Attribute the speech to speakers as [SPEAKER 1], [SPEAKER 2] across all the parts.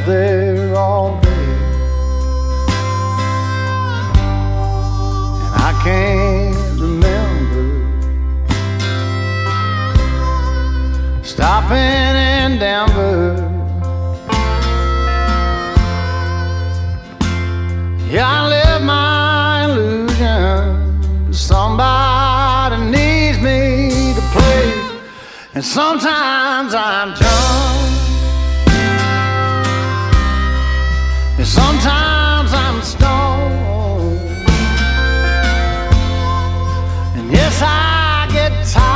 [SPEAKER 1] there all day, and I can't remember stopping in Denver. Yeah, I live my illusion. Somebody needs me to play, and sometimes I'm drunk, and sometimes I'm stoned, and yes, I get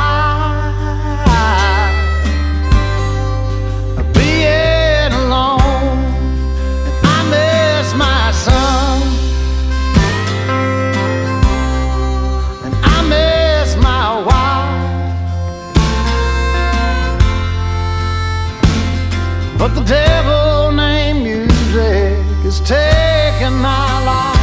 [SPEAKER 1] tired of being alone, and I miss my son, and I miss my wife, but the devil named music is taking my life.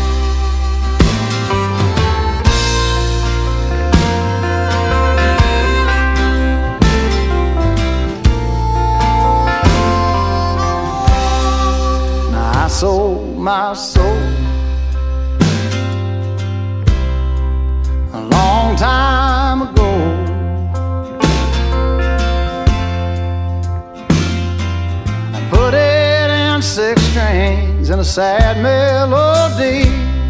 [SPEAKER 1] Now I sold my soul a long time ago. I put it in 6 strings and a sad melody,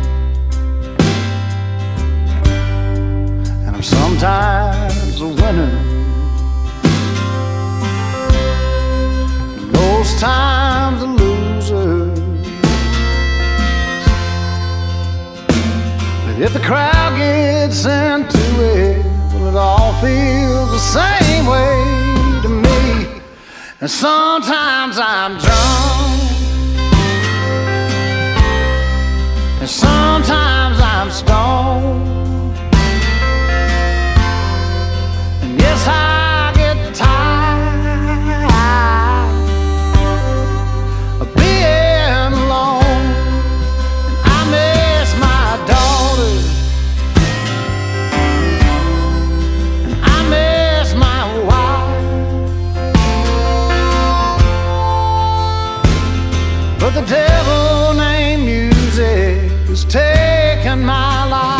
[SPEAKER 1] and I'm sometimes a winner, and most times a loser. But if the crowd gets into it, well, it all feels the same way to me. And sometimes I'm drunk, and sometimes I'm stoned, and yes, I get tired of being alone, and I miss my daughter, and I miss my wife, but the devil named music is taking my life.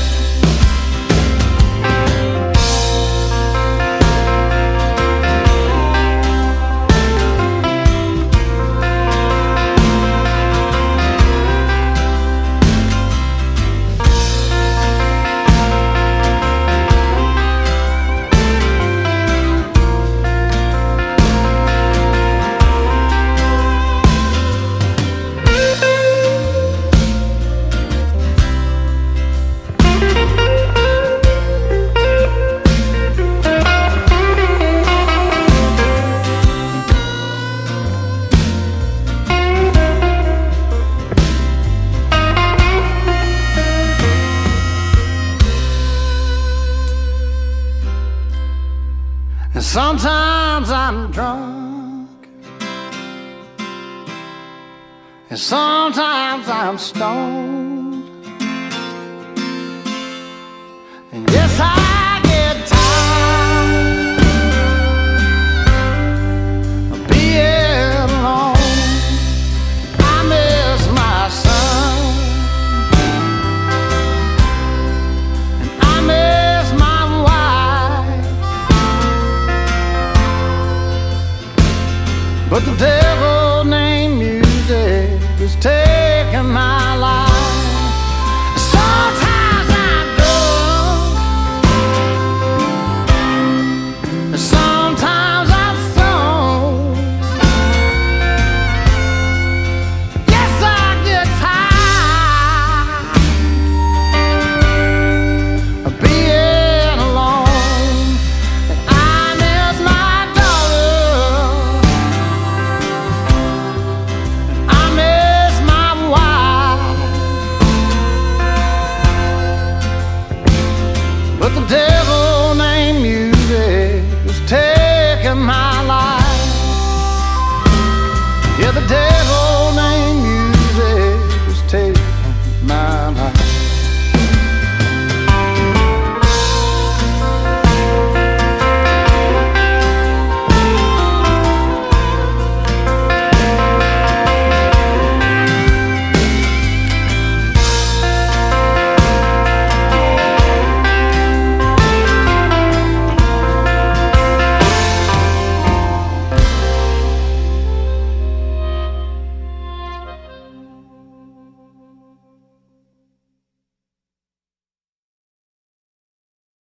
[SPEAKER 1] And sometimes I'm drunk, and sometimes I'm stoned,